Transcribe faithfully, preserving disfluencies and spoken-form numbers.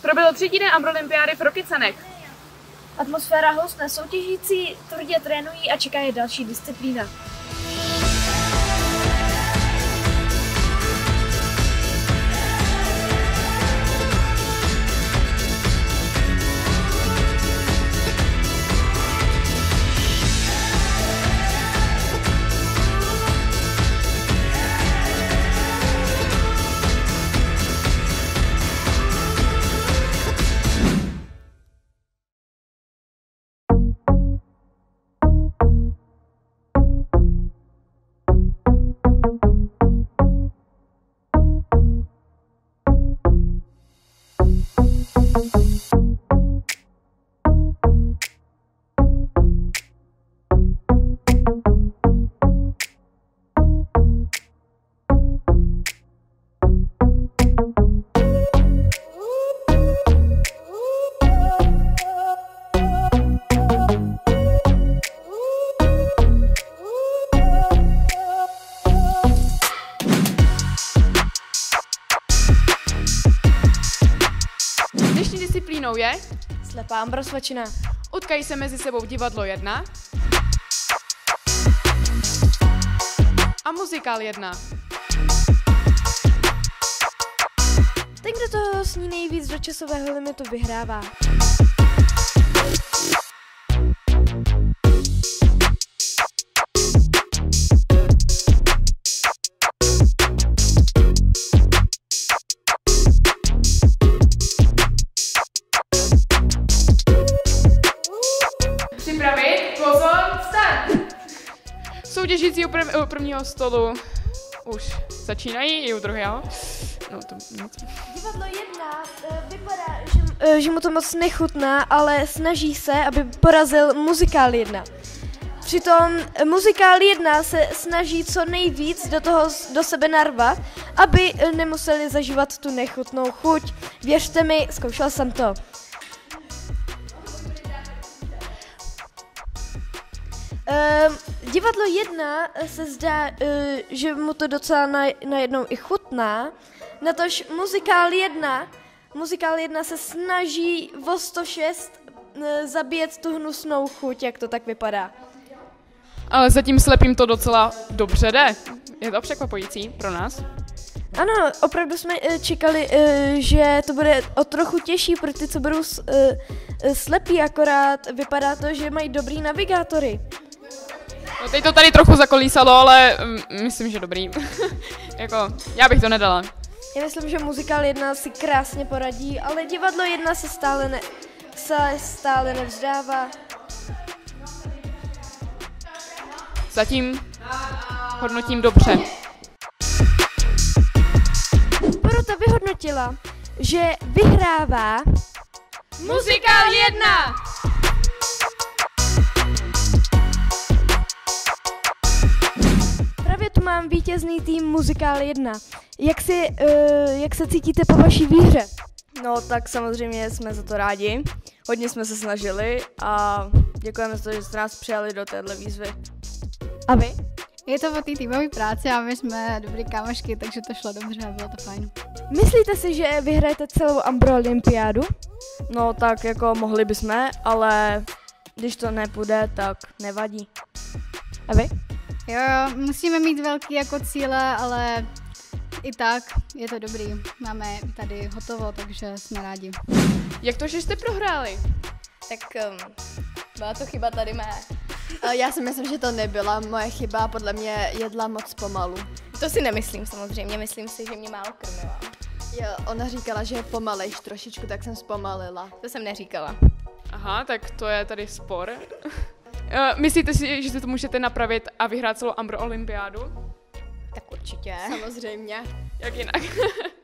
Proběhl třetí den Ambrolympiády v Rokycanech. Atmosféra houstne, soutěžící tvrdě trénují a čeká je další disciplína. Dnešní disciplínou je Slepá ambrosvačina. Utkají se mezi sebou divadlo jedna a muzikál jedna. Ten, kdo toho sní nejvíc do časového limitu, vyhrává. Připravit, pozor, start! Soutěžící u, prv, u prvního stolu už začínají, i u druhého. No to, no to. Divadlo jedna vypadá, že, že mu to moc nechutná, ale snaží se, aby porazil muzikál jedna. Přitom muzikál jedna se snaží co nejvíc do toho do sebe narvat, aby nemuseli zažívat tu nechutnou chuť. Věřte mi, zkoušel jsem to. Uh, divadlo jedna se zdá, uh, že mu to docela najednou i chutná, natož muzikál jedna, muzikál jedna se snaží o sto šest uh, zabíjet tu hnusnou chuť, jak to tak vypadá. Ale zatím slepým to docela dobře jde. Je to překvapující pro nás. Ano, opravdu jsme uh, čekali, uh, že to bude o trochu těžší pro ty, co budou uh, slepí, akorát vypadá to, že mají dobrý navigátory. No teď to tady trochu zakolísalo, ale um, myslím, že dobrý. Jako, já bych to nedala. Já myslím, že muzikál jedna si krásně poradí, ale divadlo jedna se stále, ne, se stále nevzdává. Zatím hodnotím dobře. Porota vyhodnotila, že vyhrává Muzikál jedna! Právě tu mám vítězný tým Muzikál jedna. Jak, si, uh, jak se cítíte po vaší výhře? No tak samozřejmě jsme za to rádi. Hodně jsme se snažili a děkujeme za to, že jste nás přijali do téhle výzvy. A vy? Je to o té týmové práci a my jsme dobrý kámošky, takže to šlo dobře a bylo to fajn. Myslíte si, že vyhrajete celou Ambrolympiádu? No tak jako mohli bychom, ale když to nepůjde, tak nevadí. A vy? Jo, jo, musíme mít velký jako cíle, ale i tak je to dobrý. Máme tady hotovo, takže jsme rádi. Jak to, že jste prohráli? Tak um, byla to chyba tady mé. Já si myslím, že to nebyla moje chyba, podle mě jedla moc pomalu. To si nemyslím samozřejmě, myslím si, že mě málo krmila. Jo, ona říkala, že je pomalejš trošičku, tak jsem zpomalila. To jsem neříkala. Aha, tak to je tady spor. Myslíte si, že to můžete napravit a vyhrát celou Ambrolympiádu? Tak určitě. Samozřejmě. Jak jinak?